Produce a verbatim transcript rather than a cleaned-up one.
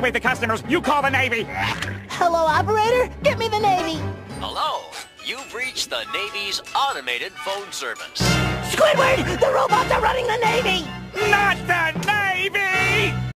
evacuate the customers. You call the Navy. Hello, operator. Get me the Navy. Hello. You've reached the Navy's automated phone service. Squidward, the robots are running the Navy. Not the